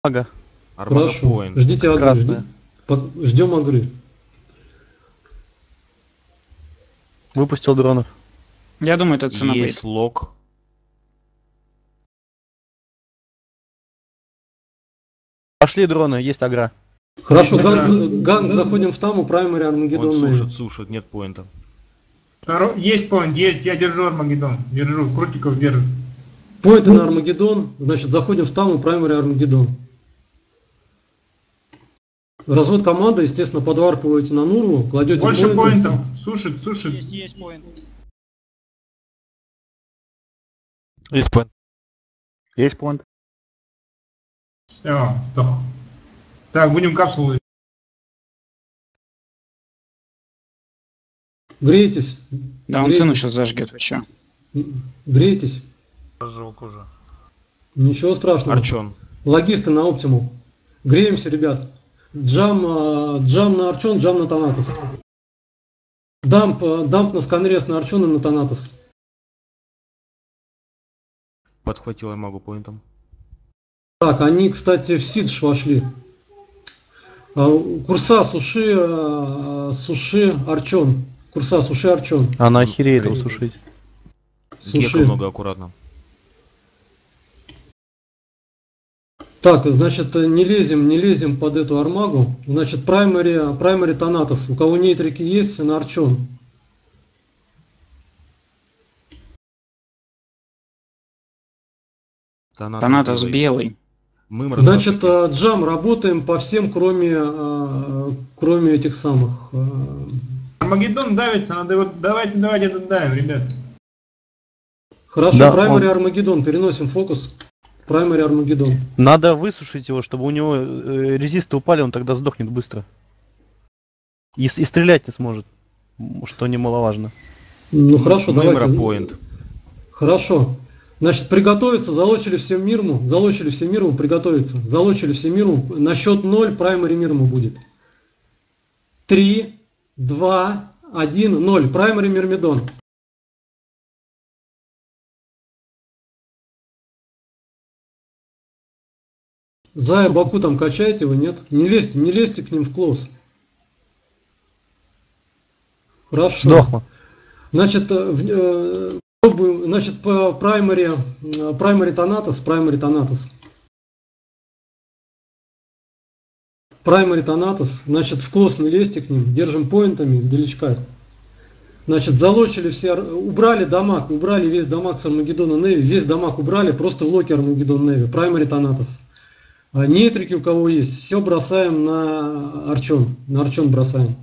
Ага. Хорошо. Ждите агры. Ждем агры. Выпустил дронов. Я думаю, это цена будет. Есть лог. Пошли дроны, есть агра. Хорошо, ганг, заходим в таму, праймари, Армагеддон. Он сушит, нет поинта. Есть поинт, есть, я держу Армагеддон. Держу, Крутиков держит. Поинты на Армагеддон, значит, заходим в таму, праймари, Армагеддон. Развод команды, естественно, подварпываете на Нуру, кладете больше поинты. поинтов, сушит. Есть поинт. Есть поинт. Есть поинт. Все, стоп. Так, будем капсулы. Греетесь. Да, он цену сейчас зажгет вообще. Греетесь. Жёлк уже. Ничего страшного. Арчон. Логисты на оптимум. Греемся, ребят. Джам на Арчон, джам на Танатос. Дамп на сканрез на Арчон и на Танатос. Подхватил я магу поинтом. Так, они, кстати, в Сидж вошли. Курса, суши, Арчон. Курса, суши, Арчон. Она охереет его сушить. Суши. Гека много, аккуратно. Так, значит, не лезем под эту армагу. Значит, праймари Танатос. У кого нейтрики есть, на Арчон. Танатос белый. Значит, джам, работаем по всем, кроме этих самых. Армагеддон давится, надо его. Давайте додавим, ребят. Хорошо, Да, праймари Армагеддон, переносим фокус. Праймари Армагеддон. Надо высушить его, чтобы у него резисты упали, он тогда сдохнет быстро. И стрелять не сможет, что немаловажно. Ну хорошо, давайте. Поинт. Хорошо. Значит, приготовиться, залочили всем мирму, приготовиться. Залочили всем мирму, на счет 0 праймари мирму будет. 3, 2, 1, 0. Праймари Мирмидон. Зая, Баку там качаете вы, нет? Не лезьте к ним в клоус. Хорошо. Сдохло. Значит, по праймари Танатос. Праймари Танатос. Значит, в клосс не лезьте к ним. Держим поинтами издалечка. Значит, залочили все, убрали весь дамаг с Армагеддона Неви. Весь дамаг убрали, просто в локе Армагеддон Неви. Праймари Танатос. Нейтрики у кого есть, все бросаем на Арчон. На Арчон бросаем.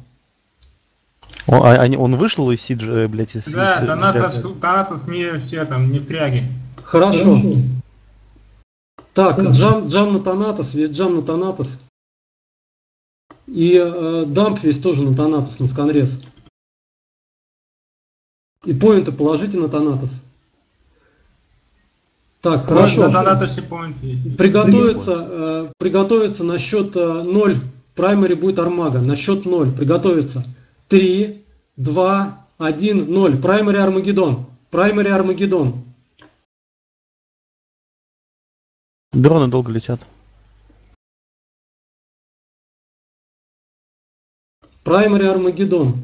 Он вышел из Сиджа, блядь, из Да, Танатос не все там, не фряги. Хорошо. Так, джам на Танатос, весь джам на Танатос. И дамп весь тоже на Танатос, на сканрез. И поинты положите на Танатос. Так, хорошо. Приготовиться на счет 0. Праймари будет Армага. На счет 0. Приготовиться. 3, 2, 1, 0. Праймари Армагеддон. Дроны долго летят. Праймари Армагеддон.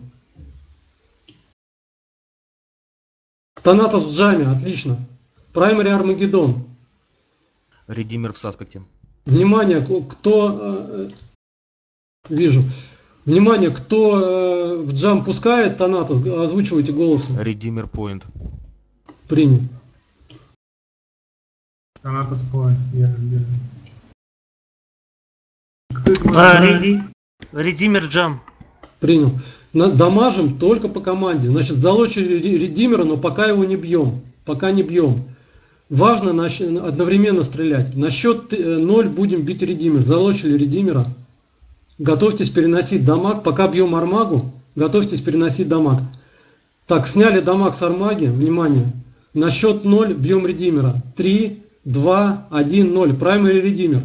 Танатос в джаме. Отлично. Праймари Армагеддон. Редимер в саспекте. Внимание, кто... Вижу. Внимание, кто в джам пускает Танатос, озвучивайте голосом. Редимер поинт. Принял. Танатос поинт. Редимер джам. Принял. Дамажим только по команде. Значит, залочили редимера, но пока его не бьем. Важно одновременно стрелять. На счет 0 будем бить редимер. Залочили редимера. Готовьтесь переносить дамаг. Пока бьем армагу, готовьтесь переносить дамаг. Так, сняли дамаг с армаги. Внимание. На счет 0 бьем редимера. 3, 2, 1, 0. Праймари редимер.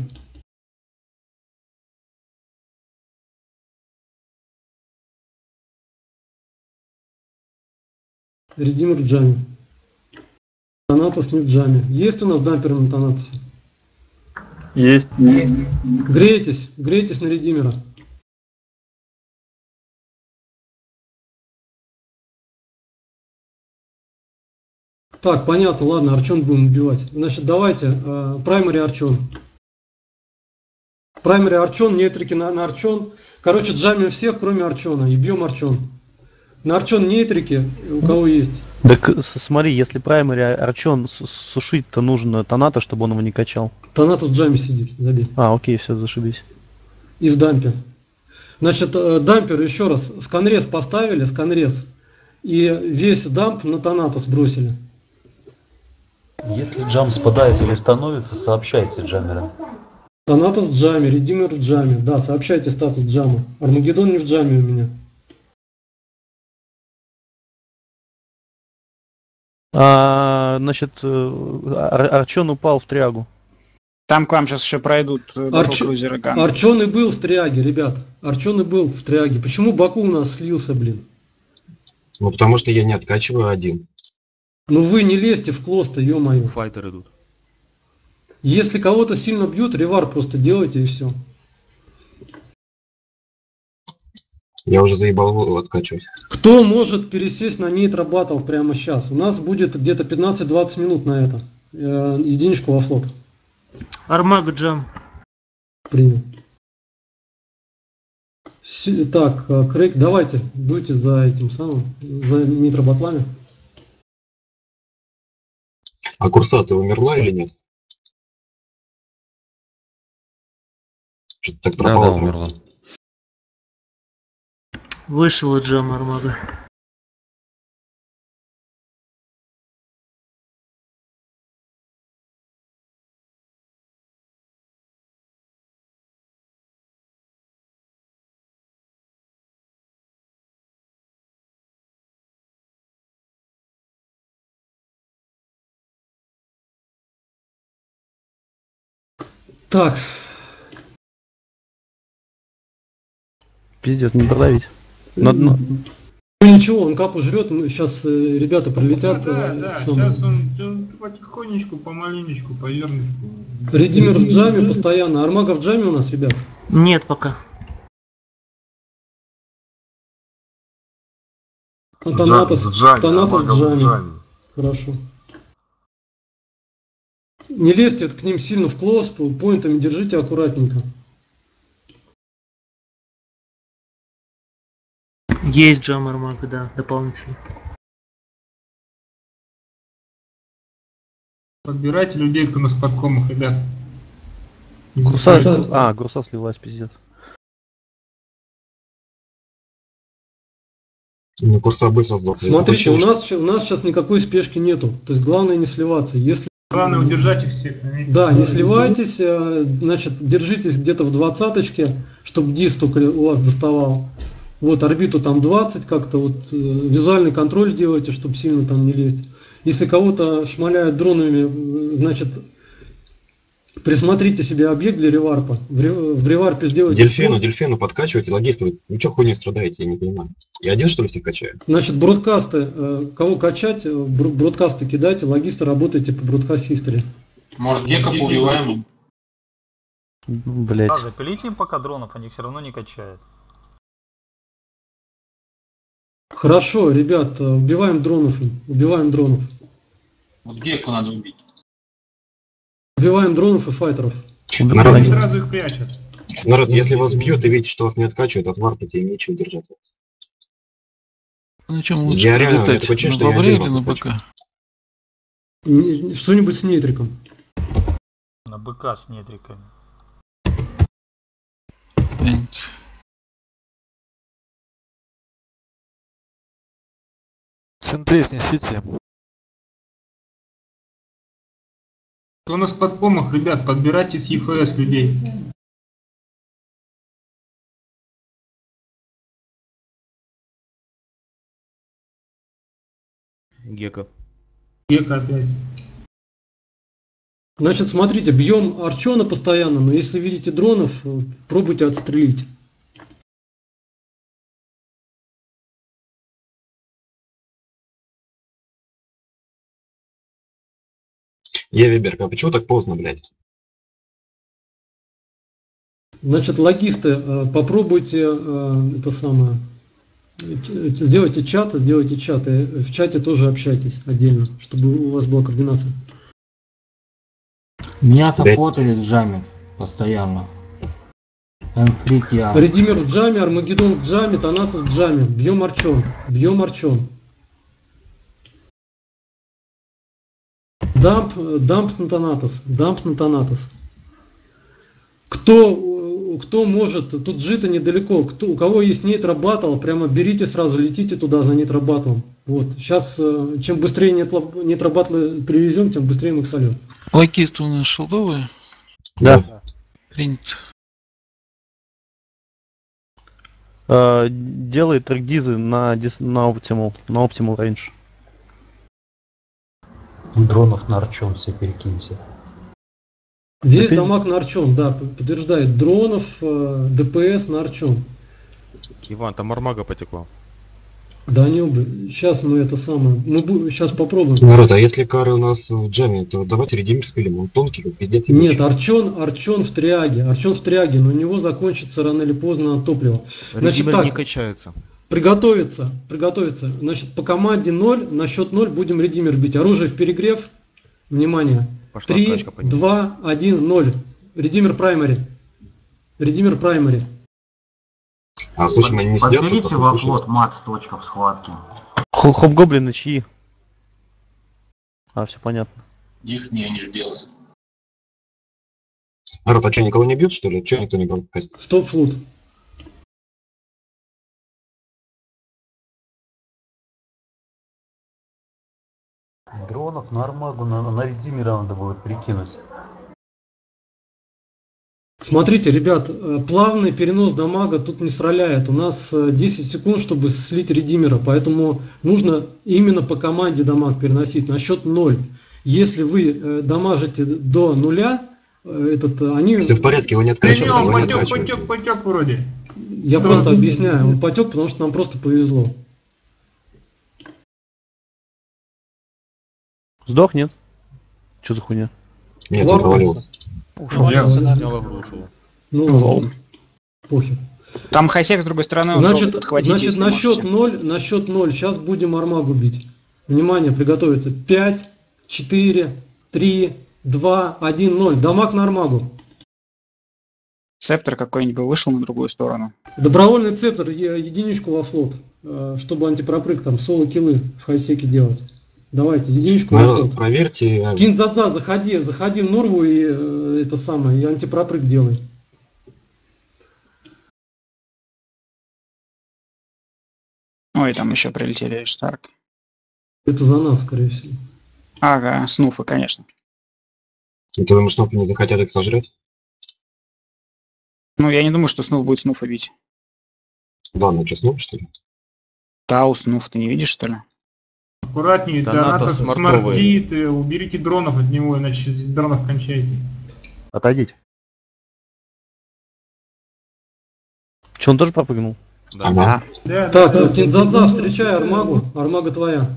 Редимер в джаме. Танатос не в джаме. Есть у нас дамперы на Танатосе? Есть. Грейтесь на редимера. Так, понятно, ладно, Арчон будем убивать. Значит, давайте, праймари Арчон. Праймари Арчон, нейтрики на Арчон. Короче, джамим всех, кроме Арчона, и бьем Арчон. На Арчон нейтрики, у кого есть. Так смотри, если праймари Арчон сушить-то нужно Таната, чтобы он его не качал. Танат в джаме сидит, забей. Окей, все, зашибись. И в дампе. Значит, дампер еще раз. Сканрез поставили, сканрез. И весь дамп на Таната сбросили. Если джам спадает или становится, сообщайте джамерам. Танатов в джаме, редимер в джаме. Да, сообщайте статус джама. Армагеддон не в джаме у меня. Значит, Арчон упал в трягу. Там к вам сейчас еще пройдут батлкрузеры Ган. Арчон и был в тряге, ребят. Арчон и был в тряге. Почему Баку у нас слился, блин? Ну, потому что я не откачиваю один. Ну вы не лезьте в клоста, ё-моё. Файтер идут. Если кого-то сильно бьют, ревар просто делайте и все. Я уже заебал его откачивать. Кто может пересесть на нитро баттл прямо сейчас? У нас будет где-то 15-20 минут на это. Единичку во флот. Армага Джам. Принял. Так, Крейг, давайте, дуйте за этим самым, за нитро батлами. А Курсата умерла или нет? Что-то так пропало. Да, умерла. Вышел и Джам Армага. Так. Пиздец, не продавить. Ну ничего, он капу жрет, сейчас ребята прилетят. Да, сейчас он потихонечку, помаленечку, по зернышку. Редимер в джаме постоянно. Армага в джаме у нас, ребят? Нет пока. Танатос в джаме. Хорошо. Не лезьте к ним сильно в клосс, поинтами держите аккуратненько. Есть Джам Армага, да, дополнительно. Подбирайте людей, кто на спадкомах, ребят. Гурса слилась, пиздец. Ну, Курса быстро сдох. Смотрите, у нас сейчас никакой спешки нету. То есть главное не сливаться. Если Главное удержать их всех на месте. да, не сливайтесь, значит, держитесь где-то в 20-очке, чтобы дис только у вас доставал. Вот, орбиту там 20, как-то вот визуальный контроль делайте, чтобы сильно там не лезть. Если кого-то шмаляют дронами, значит, присмотрите себе объект для реварпа. В реварпе сделайте Дельфину подкачивайте, логисты, вы что хуйней страдаете, я не понимаю. Я один, что ли, всех качаю? Значит, бродкасты, кого качать, бродкасты кидайте, логисты работайте по бродкаст history. Может, гека поубиваем? Блять. Да, запилите им пока дронов, они их все равно не качают. Хорошо, ребят, убиваем дронов. Вот геку надо убить. Убиваем дронов и файтеров. Они сразу их прячут. Народ, если вас бьют и видите, что вас не откачивают, отварпайте, им нечего держать. На чем лучше Я реально, летать? такое чувство, На что я бобре один или раз на откачиваю. БК? Что-нибудь с нейтриком. На БК с нетриками. Центре снесите. Кто на спадкомах, ребят, подбирайте с ЕФС людей. Гека. Гека опять. Значит, смотрите, бьем Арчона постоянно, но если видите дронов, пробуйте отстрелить. Я Виберка, а почему так поздно, блядь? Значит, логисты, попробуйте это самое. Сделайте чат, и в чате тоже общайтесь отдельно, чтобы у вас была координация. Меня саппортили в джаме постоянно. Редимер в джаме, Армагеддон в джаме, Танатос в джаме. Бьем Арчон. Дамп на Танатос. Кто может, тут Джита недалеко, у кого есть нейтрабаттл, прямо берите сразу, летите туда за нейтрабаттлом. Вот, сейчас, чем быстрее нейтрабаттлы привезем, тем быстрее мы их сольем. Логисты у нас шелдовые? Да. Принято. Делай трекдизы на Optimal range. Дронов на Арчон все перекиньте. Весь дамаг на Арчон, да, подтверждает. Дронов, ДПС на Арчон. Иван, там армага потекла. Да не убы. Сейчас мы это самое. Мы сейчас попробуем. Народ, а если кары у нас в джеме, то давайте редимер спилим. Он тонкий, как пиздец. Нет, Арчон в триаге, но у него закончится рано или поздно топливо. Значит, Редимер так, не качается. Приготовиться. Значит, по команде 0, на счет 0 будем редимер бить. Оружие в перегрев. Внимание. Пошла 3, 2, 1, 0. Редимер праймари. А в случае они не сидят, подберите во флот мат с точка в схватке. Хоб-гоблины чьи? Все понятно. Их не делаем. Народ, а что, никого не бьют, что ли? Че никто не брал каст? Стоп флут. Дронов на Армагу, на Редимера надо было перекинуть. Смотрите, ребят, плавный перенос дамага тут не сраляет. У нас 10 секунд, чтобы слить редимера, поэтому нужно именно по команде дамаг переносить на счет 0. Если вы дамажите до 0, они... Все в порядке, его не откачивают. Потек вроде. Я просто объясняю, он потек, потому что нам просто повезло. Сдох, нет? Что за хуйня? Нет, он провалился. Снял игру, ушел. Ну ладно. Похер. Там хайсек с другой стороны. Значит, на счет 0, сейчас будем армагу бить. Внимание, приготовиться. 5, 4, 3, 2, 1, 0. Дамаг на армагу. Цептор какой-нибудь бы вышел на другую сторону. Добровольный цептор, единичку во флот, чтобы антипропрыг там соло-киллы в хайсеке делать. Давайте, единичку во флот. Проверьте. Кинзадза, заходи в Нурву и это самое, и антипропрыг делай. Ой, там еще прилетели Штарк. Это за нас, скорее всего. Ага, снуфы, конечно. Ты думаешь, снуфы не захотят их сожрать? Ну, я не думаю, что снуф будет снуфа бить. Ладно, что, снуф, что ли? Тау, снуф, ты не видишь, что ли? Аккуратнее, Танатос смартит, уберите дронов от него, иначе дронов кончаете. Отойдите. Че, он тоже пропрыгнул? Да. Так, Кинзадза, встречай армагу. Армага твоя.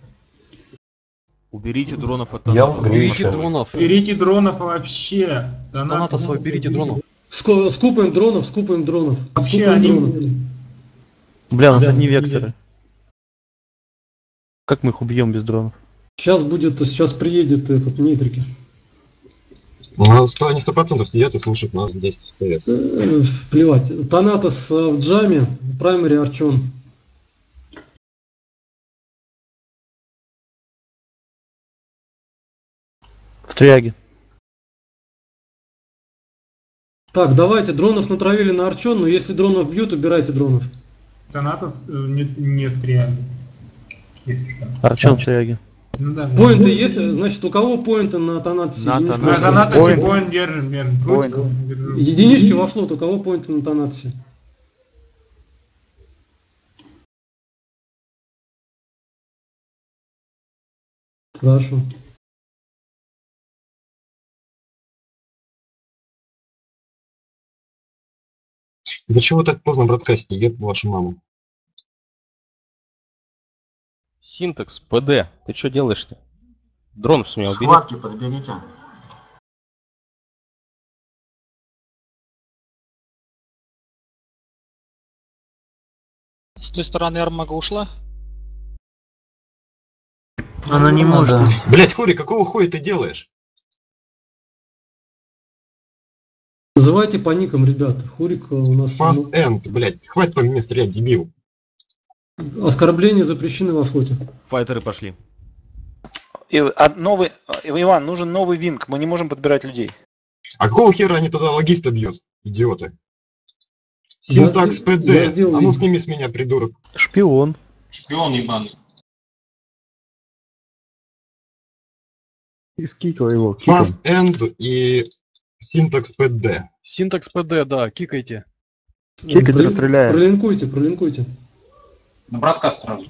Уберите дронов от Танатоса. Уберите дронов вообще. Танатоса, уберите дронов. Скупаем дронов. Вообще они... Бля, у нас одни векторы. Как мы их убьем без дронов? Сейчас приедет этот Нитрики. Ну, они 100% сидят и слушают нас 10 ФТС. Плевать. Танатос в джаме, праймари Арчон. В триаге. Так, давайте, дронов натравили на Арчон, но если дронов бьют, убирайте дронов. Танатос не в триаге. Арчон в триаге. Ну, да, поинты есть? Значит, у кого поинты на Танатосе? На Танатосе поинт держим. Единички во флот, у кого поинты на Танатосе? Хорошо. Да чего так поздно бродкастите, еб вашу маму? Синтекс, ПД, ты что делаешь-то? Дрон с меня убери. Схватки подберите. С той стороны Армага ушла? Она не может. Блять, Хури, какого хуя ты делаешь? Называйте по никам, ребят. Хурик у нас... Fast end, блять, хватит по мне стрелять, дебил. Оскорбления запрещены во флоте. Файтеры пошли. Иван, нужен новый винг, мы не можем подбирать людей. А какого хера они тогда логиста бьют, идиоты? Синтакс ПД, а ну сними с меня, придурок. Шпион. Шпион ебаный. Искикал его. Fast end и синтакс ПД. Синтакс ПД, да, кикайте. Кикайте, расстреляем. Пролинкуйте. На бродкаст сразу.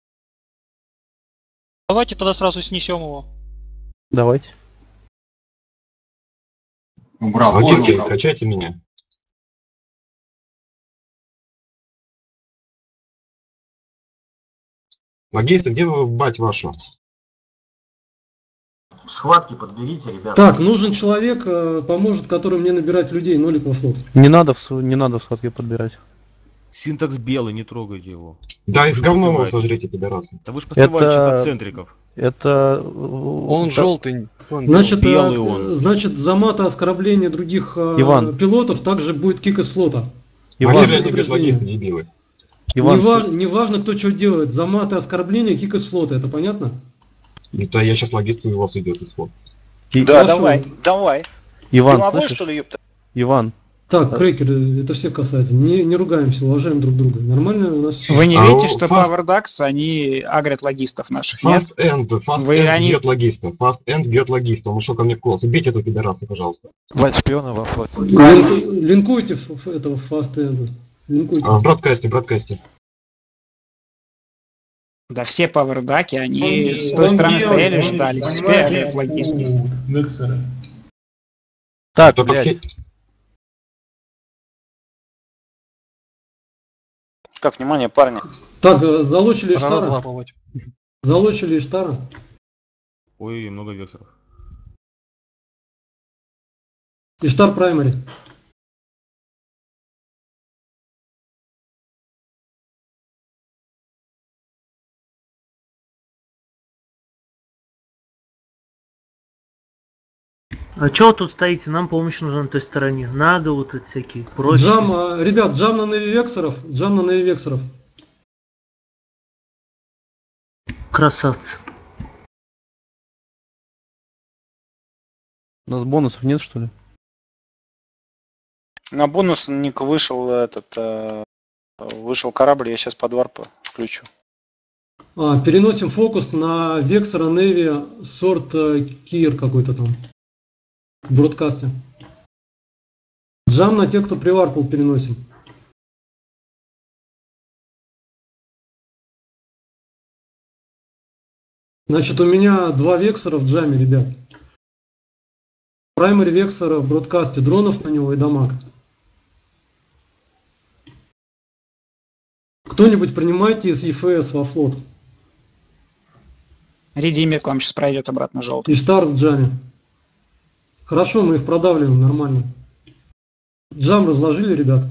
Давайте тогда сразу снесем его. Давайте. Убрал. Логистки, качайте меня. Логисты, где вы, бать вашу? Схватки подберите, ребята. Так, нужен человек, поможет, который мне набирать людей, нолик во флот. Не надо в схватке подбирать. Синтакс белый, не трогайте его. Да, из говном его сожрите, пидорасы. Да вы ж посрываете сейчас от центриков. Это... Он желтый. Значит, белый он. Значит, за мат и оскорбление других пилотов также будет кик из флота. Иван, дебилы. Неважно, кто что делает. За мат и оскорбление кик из флота, это понятно? Это я сейчас логисту у вас уйдет из флота. Да, давай. Иван, слышишь? Что ли, ёпта? Иван. Так, крекер, это всех касается. Не ругаемся, уважаем друг друга. Нормально у нас все. Вы не видите, что Power Ducks, они агрят логистов наших, нет? Fast End бьет логиста. Fast End бьет логиста. Он ушел ко мне в класс. Убейте этого пидораса, пожалуйста. Вань, шпиона во флоте. Линкуйте этого Fast End. Линкуйте. В бродкасте. Да все Power Ducks, они с той стороны стояли, ждали. Теперь агрят логисты. Так, блядь. Так, внимание, парни. Так, залочили Иштара. Залочили Иштара. Ой, много вексеров. Иштар праймари. А чё тут стоите? Нам помощь нужна на той стороне. Надо вот эти всякие прочие. Ребят, джам на Неви Вексеров. Красавцы. У нас бонусов нет, что ли? На бонус Ник вышел вышел корабль, я сейчас под варп включу. Переносим фокус на Вексера Неви сорт Кир какой-то там. В бродкасте. Джам на тех, кто приварпал, переносим. Значит, у меня 2 вексера в джаме, ребят. Праймари вексера в бродкасте, дронов на него и дамаг. Кто-нибудь принимайте из ЕФС во флот. Редимер к вам сейчас пройдет обратно желтый. Иштар в джаме. Хорошо, мы их продавливаем нормально. Джам разложили, ребят.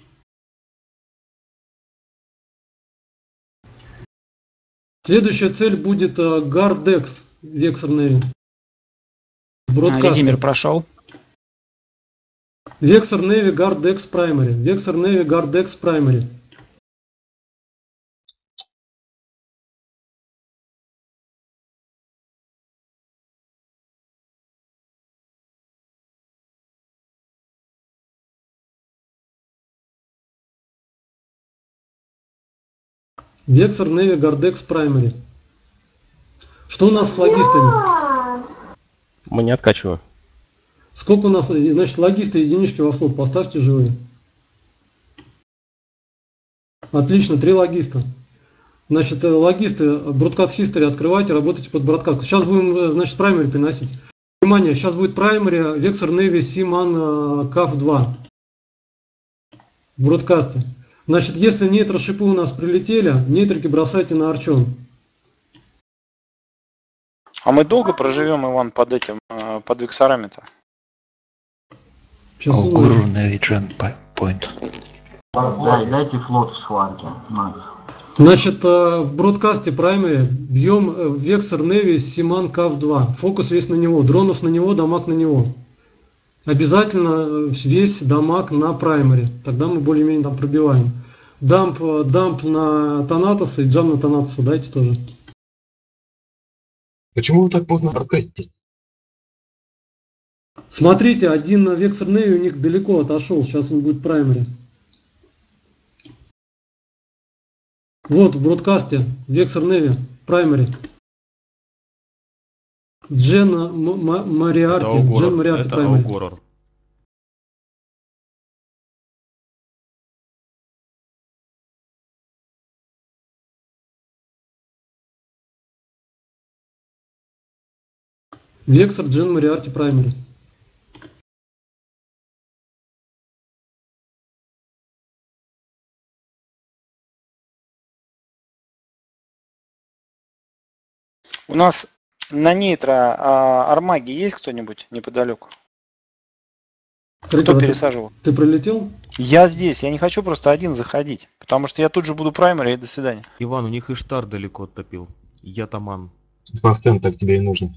Следующая цель будет Гардекс, Вексер Неви. Редимер прошел. Вексер Неви Гардекс Праймари. Вексер Неви Гардекс Праймари. Вексер Неви Гардекс Праймари. Что у нас с логистами? Мы не откачиваем. Сколько у нас, значит, логисты единички во флот? Поставьте живые. Отлично, 3 логиста. Значит, логисты, Broadcast History открывайте, работайте под Broadcast. Сейчас будем, значит, праймари приносить. Внимание, сейчас будет праймари Вексер Неви Симан КАФ 2. В бродкасте. Значит, если нейтрошипы у нас прилетели, нейтрики бросайте на Арчон. А мы долго проживем, Иван, под этим, под вексарами-то? Сейчас Гуру Неви Джен Point. Дайте флот в схватке, Макс. Значит, в бродкасте праймере бьем Вексер Неви Симан Кав-2. Фокус весь на него. Дронов на него, дамаг на него. Обязательно весь дамаг на праймере. Тогда мы более-менее там пробиваем. Дамп на Танатоса и джам на Танатоса дайте тоже. Почему вы так поздно бродкастите? Смотрите, один Вексер Неви у них далеко отошел. Сейчас он будет в праймере. Вот в бродкасте Вексер Неви, праймере. Джен Мариарти, Джен Мариарти, праймере. Вексер Джен Мариарти, праймере. У нас на нейтро армаги есть кто-нибудь неподалеку? Кто пересаживал? Ты пролетел? Я здесь, я не хочу просто один заходить, потому что я тут же буду праймер и до свидания. Иван, у них Иштар далеко оттопил. Я таман. Фастен так тебе и нужен.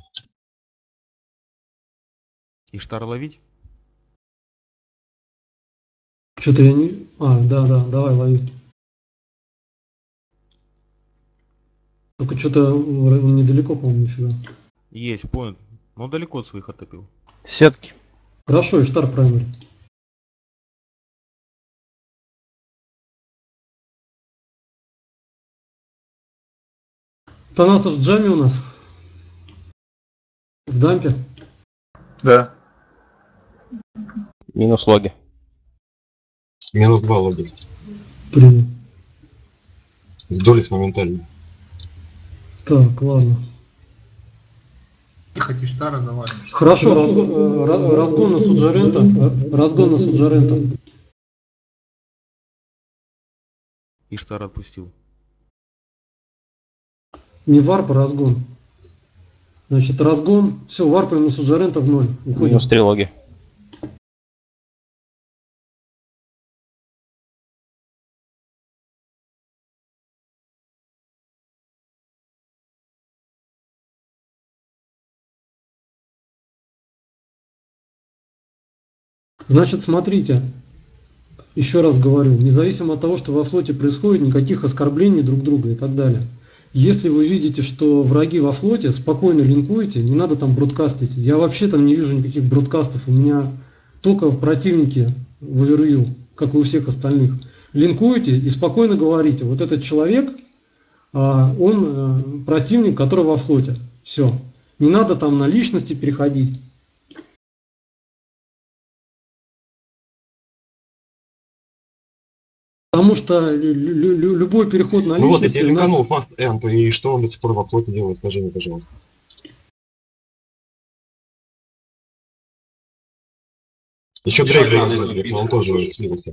Иштар ловить? Что-то я не... да, давай лови. Только что-то недалеко, по-моему, нифига. Есть, понял. Но далеко от своих оттопил. Сетки. Хорошо, Иштар праймер. Танатос в джаме у нас? В дампе? Да. Минус логи. Минус 2 логи. Принял. Сдулись моментально. Так, ладно. Тихо, Тиштара завалим. Хорошо, разгон на Суджарента. Разгон на Суджарента. Иштар отпустил. Не варп, а разгон. Значит, разгон. Все, варпаем на Суджарента в 0. Уходим. Минус 3 логи. Значит, смотрите, еще раз говорю, независимо от того, что во флоте происходит, никаких оскорблений друг друга и так далее. Если вы видите, что враги во флоте, спокойно линкуете, не надо там бродкастить. Я вообще там не вижу никаких бродкастов, у меня только противники в овервью, как и у всех остальных. Линкуете и спокойно говорите, вот этот человек, он противник, который во флоте. Все. Не надо там на личности переходить. Потому что любой переход на личность... Вот, я тебе линканул Fast End, и что он до сих пор во флоте делает, скажи мне, пожалуйста. Еще Дрейк надо, но он тоже слился.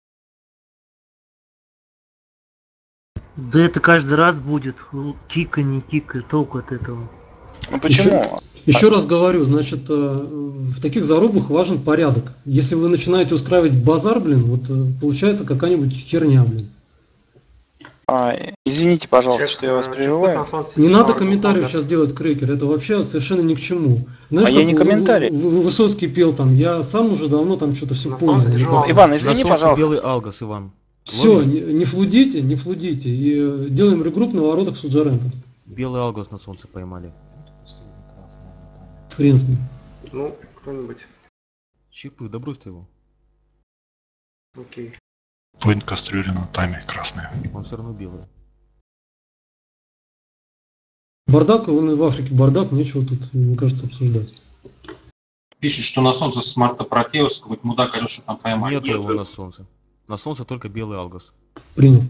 Да это каждый раз будет. Кика, не кика, толку от этого. Ну почему? Еще раз говорю, значит, в таких зарубах важен порядок. Если вы начинаете устраивать базар, блин, вот получается какая-нибудь херня, блин. Извините, пожалуйста, что я вас прерываю. Не надо комментариев сейчас делать, Крекер, это вообще совершенно ни к чему. Знаешь, я не комментарий. Высоцкий пел там, я сам уже давно там что-то все понял. Иван, извини, пожалуйста. Белый Алгас, Иван. Все, не флудите, и делаем регрупп на воротах Суджарента. Белый Алгас на солнце поймали. Хрен с ним. Ну, кто-нибудь. Чипы, да брось ты его. Окей. Point кастрюля на тайме красная. Он все равно белый. Бардак, он и в Африке бардак, нечего тут, мне кажется, обсуждать. Пишет, что на солнце с марта Протеус, какой-то мудак орёт, что там поймали. Нету его на солнце. На солнце только белый Алгас. Принял.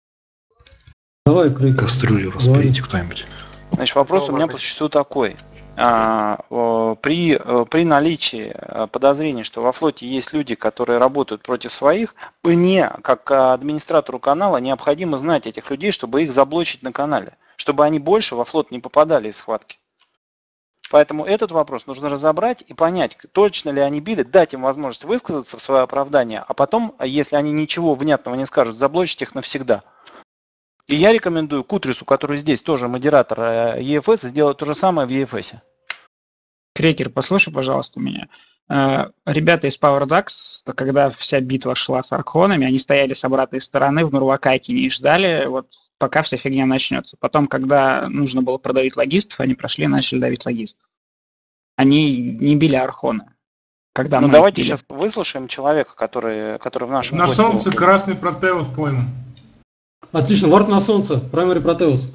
Давай, Крейг. Кастрюлю распределите кто-нибудь. Значит, вопрос у меня по существу такой. при наличии подозрений, что во флоте есть люди, которые работают против своих, мне, как администратору канала, необходимо знать этих людей, чтобы их заблочить на канале, чтобы они больше во флот не попадали из схватки. Поэтому этот вопрос нужно разобрать и понять, точно ли они били, дать им возможность высказаться в свое оправдание, а потом, если они ничего внятного не скажут, заблочить их навсегда. И я рекомендую Кутрису, который здесь тоже модератор ЕФС, сделать то же самое в ЕФСе. Крекер, послушай, пожалуйста, меня. Ребята из PowerDAX, когда вся битва шла с архонами, они стояли с обратной стороны в Нурвакакине и ждали, вот пока вся фигня начнется. Потом, когда нужно было продавить логистов, они прошли и начали давить логистов. Они не били архона. Когда ну давайте сейчас выслушаем человека, который в нашем... На солнце красный Протеус пойман. Отлично, вард на солнце, Primary Протеус.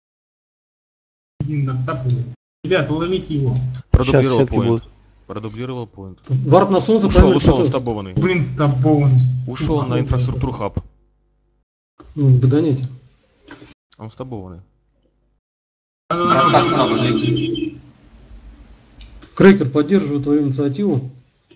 Ребят, уловите его. Продублировал поинт. Продублировал поинт. Вард на солнце, ушел стабованный. Блин, стабованный. Ушел на инфраструктуру хаб. Ну, догоняйте. Он стабованный. Крекер, поддерживаю твою инициативу.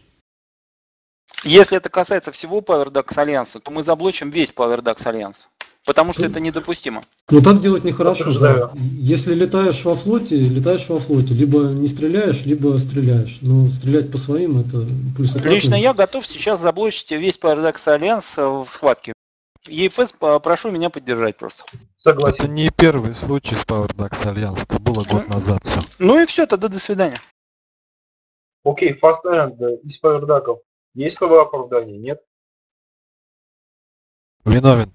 Если это касается всего PowerDAX Альянса, то мы заблочим весь PowerDAX Альянс. Потому что это недопустимо. Ну так делать нехорошо. Да. Если летаешь во флоте, либо не стреляешь, либо стреляешь. Но стрелять по своим это плюс. Лично я готов сейчас заблочить весь PowerDAX Альянс в схватке. ЕФС, прошу меня поддержать просто. Согласен. Это не первый случай с PowerDAX Альянс, это было год назад все. Ну и все, тогда до свидания. Окей, Fast End из PowerDAX. Есть слова оправдания? Нет? Виновен.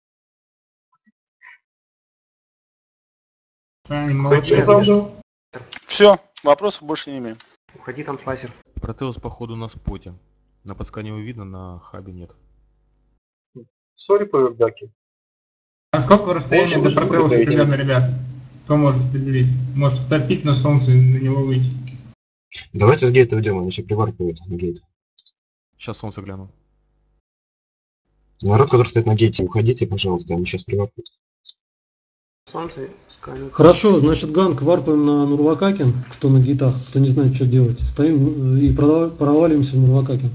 Все, вопросов больше не имею. Уходи там, лазер. Протеус походу на споте. На подскане его видно, на хабе нет. Сори, PowerDAX. А сколько расстояние до Протеуса примерно, ребят? Кто может определить? Может втопить на солнце и на него выйти? Давайте с гейта уйдем, они еще приваркивают на гейт. Сейчас солнце гляну. Народ, который стоит на гейте, уходите, пожалуйста, они сейчас приваркивают. Солнце сканет. Хорошо, значит, ганг варпаем на Нурвакакин, кто на гейтах, кто не знает, что делать. Стоим и проваливаемся в Нурвакакин.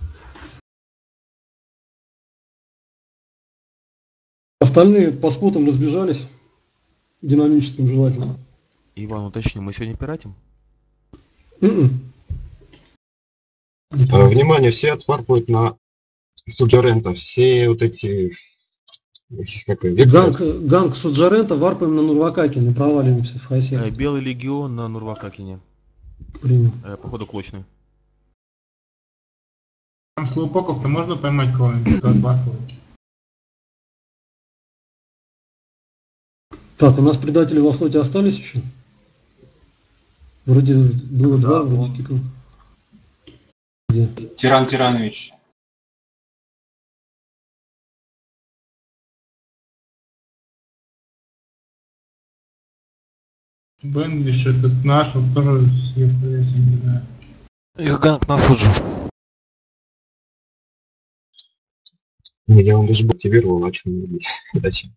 Остальные по спотам разбежались. Динамическим желательно. Иван, уточни, мы сегодня пиратим? Внимание, все отварпывают на Суджарента. Все вот эти... Ганг Суджарента варпаем на Нурвакакин и проваливаемся в Хайсе. Белый легион на Нурвакакине. Принял. Походу клочный. Там слоупоков-то можно поймать кого-нибудь? Так, у нас предатели во флоте остались еще? Вроде было два, вроде кикнул. Где? Тиран Тиранович. Бенвиш, этот наш, вот тоже съехал, если не знаю. Их ганг на суджу. Не, я он даже активировал, начал не видеть. Зачем?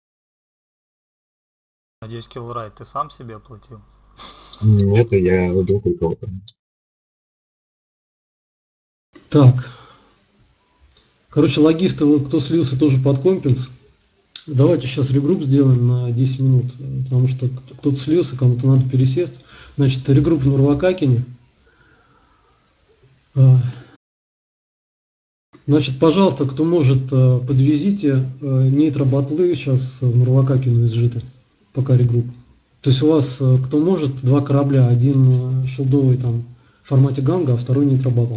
Надеюсь, Киллрайт, ты сам себе оплатил? Нет, я убил кого-то. Так. Короче, логисты, вот кто слился тоже под компенс. Давайте сейчас регрупп сделаем на 10 минут, потому что кто-то слился, кому-то надо пересесть. Значит, регрупп в Нурвакакине. Значит, пожалуйста, кто может, подвезите нейтро-батлы сейчас в Нурвакакину изжиты, пока регрупп. То есть у вас, кто может, два корабля, один шилдовый там в формате ганга, а второй нейтро-батл.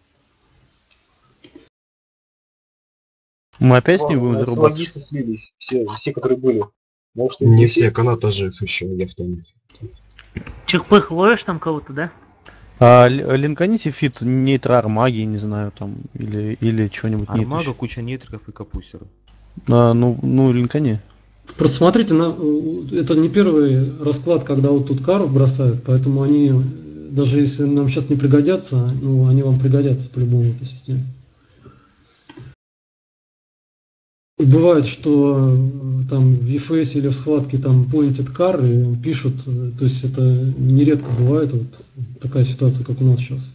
Мы опять с ним будем зарубаться? Логисты слились, все, которые были. Может, не все, каната жив еще, я в томе. Чихпых ловишь там кого-то, да? Линканите фит нейтро армаги, не знаю, там, или что-нибудь. Армага, куча нейтриков и капустеров. Ну, линкани. Просто смотрите, это не первый расклад, когда вот тут каров бросают, поэтому они, даже если нам сейчас не пригодятся, ну, они вам пригодятся по-любому в этой системе. Бывает, что там в EFS или в схватке там pointed car и пишут, то есть это нередко бывает вот такая ситуация, как у нас сейчас.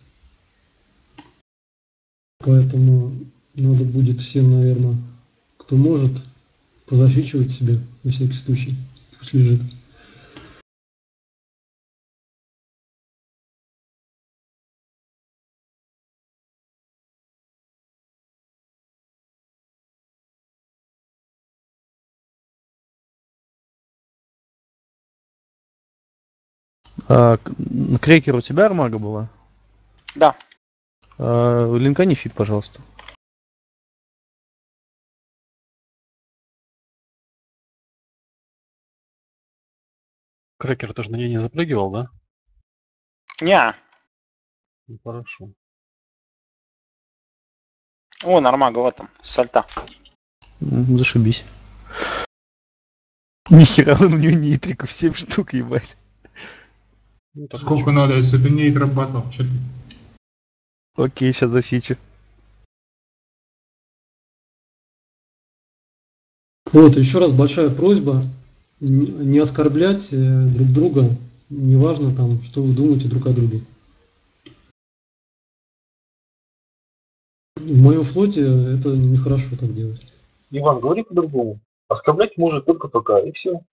Поэтому надо будет всем, наверное, кто может, позафичивать себе на всякий случай. Пусть лежит. Крекер, у тебя армага была? Да. Линкани фит, пожалуйста. Крекер, ты же на ней не запрыгивал, да? Не. Ну, хорошо. О, нормага в этом, сальта. Зашибись. Нихера, у него нитриков 7 штук, ебать. Ну, сколько надо, если это не отрабатывал, что ты? Окей, сейчас зафичу. Вот, еще раз большая просьба не оскорблять друг друга, неважно там, что вы думаете друг о друге. В моем флоте это нехорошо так делать. Иван, говори по-другому. Оскорблять может только ПК, и все.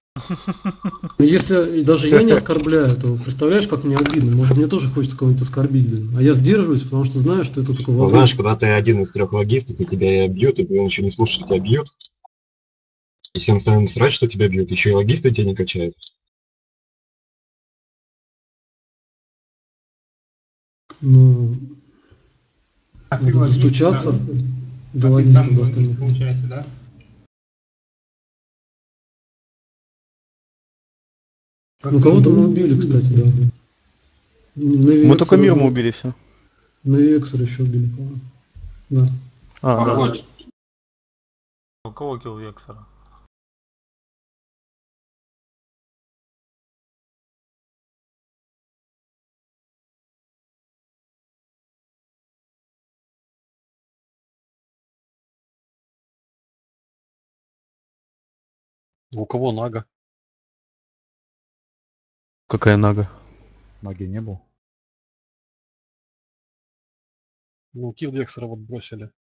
Если даже я не оскорбляю, то представляешь, как мне обидно. Может, мне тоже хочется кого-нибудь оскорбить, блин. А я сдерживаюсь, потому что знаю, что это только Ну, знаешь, когда ты один из 3 логистов, и тебя бьют, и он еще не слушает, что тебя бьют, и всем остальным срать, что тебя бьют, еще и логисты тебя не качают. Ну, надо достучаться до логистов, до остальных. Получается, да? Ну, кого-то мы убили, кстати, да. Мы только миром убили все. Навексера еще убили, по-моему. Да. Да. У кого килл Вексера? У кого Нага? Какая Нага? Наги не был. Ну, килл Вексера вот бросили.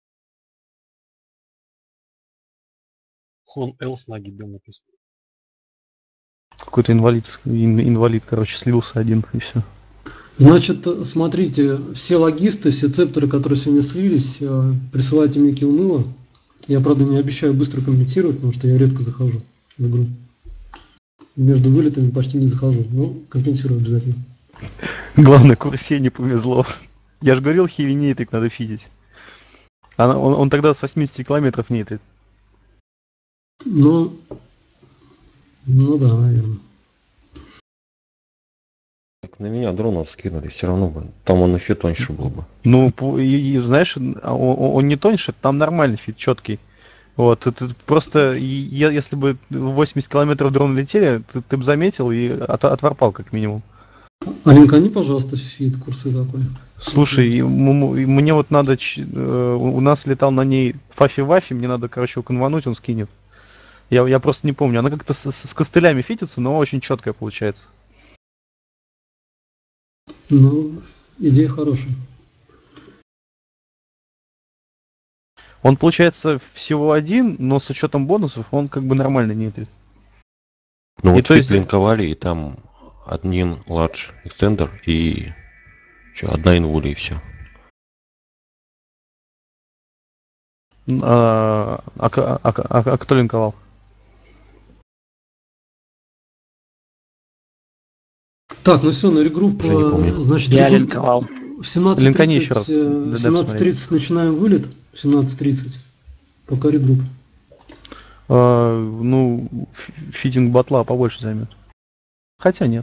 Хон Элс Наги бил написано. Какой-то инвалид, короче, слился один и все. Значит, смотрите, все логисты, все цепторы, которые сегодня слились, присылайте мне килл-мыло. Я, правда, не обещаю быстро компенсировать, потому что я редко захожу в игру. Между вылетами почти не захожу, но компенсирую обязательно. Главное, Курсе не повезло. Я же говорил, хиви нейтрик надо фидить. Он тогда с 80 километров нейтрит. Ну да, наверное. На меня дронов скинули, все равно бы. Там он еще тоньше был бы. Ну, знаешь, он не тоньше, там нормальный фит, четкий. Вот, это просто, если бы 80 километров дрон летели, ты бы заметил и отварпал как минимум. А линкани, пожалуйста, фит курсы такой. Слушай, мне вот надо, у нас летал на ней Фафи-Вафи, мне надо, короче, его конвануть, он скинет. Я просто не помню, она как-то с костылями фитится, но очень четкая получается. Ну, идея хорошая. Он получается всего один, но с учетом бонусов он как бы нормально нейтрит. Ну вот фит линковали, и там один ладж экстендер и одна инвуля и все. А кто линковал? Так, ну все, на регрупп, значит, я линковал. В 17:30 начинаем вылет. В 17:30. Пока регрупп. Ну, фитинг батла побольше займет. Хотя нет.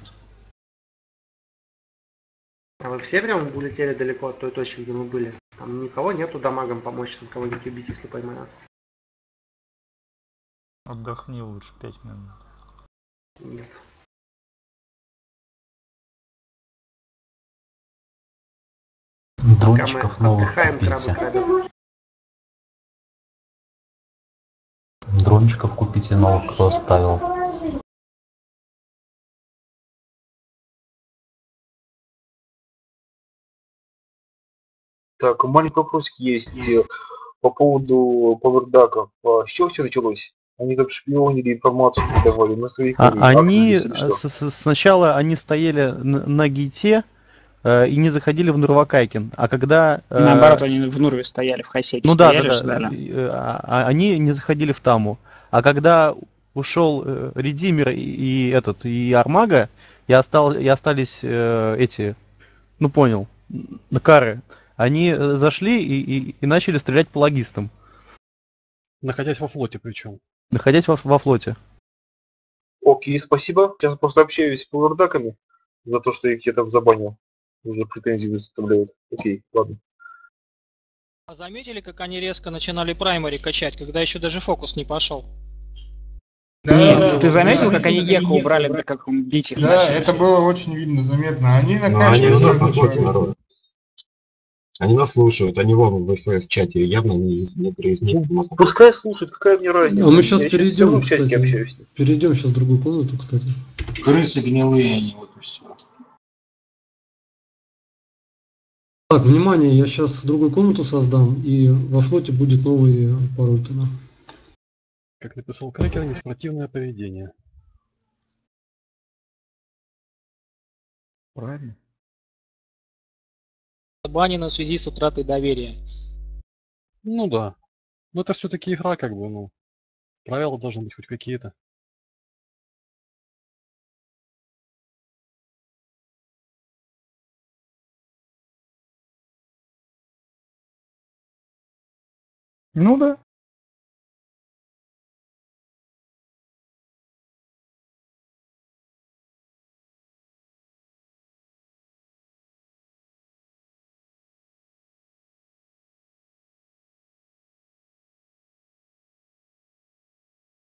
А вы все прям улетели далеко от той точки, где мы были? Там никого нету дамагом помочь, там кого-нибудь убить, если поймают? Отдохни лучше 5 минут. Нет. Дрончиков новых купите. Дрончиков купите новых, кто оставил. Так, маленький вопросик есть по поводу павердаков. С чего все началось? Они там шпионили, информацию передавали на своих Они или что? сначала они стояли на гейте и не заходили в Нурвакайкин, а когда... Наоборот, они в Нурве стояли, в Хайсеке Ну да, стояли, да, ждали. да. Они не заходили в Таму. А когда ушел Редимер и Армага, и остались эти, ну понял, Накары, они зашли и начали стрелять по логистам. Находясь во флоте причем. Находясь во флоте. Окей, спасибо. Сейчас просто общаюсь с павердаками за то, что их я там забанил. Уже претензии выставляют. Окей, ладно. А заметили, как они резко начинали праймари качать, когда еще даже фокус не пошел? Нет, ты заметил, как они Геку убрали, да как он бить их Да, начали? это было очень видно, заметно. Они Ну, они у нас на флоте, накачивали. народ. Они нас слушают, они вон в ФС-чате, явно некоторые из них нас... Пускай слушают, какая мне разница. А мы сейчас Я перейдем, в чатике общаюсь. кстати. Перейдем сейчас в другую комнату, кстати. Крысы гнилые они, вот и все. Так, внимание, я сейчас другую комнату создам, и во флоте будет новый пароль туда. Как написал Крекер, неспортивное поведение. Правильно. Забанено в связи с утратой доверия. Ну да. Но это все-таки игра, как бы, ну. Правила должны быть хоть какие-то. Ну да.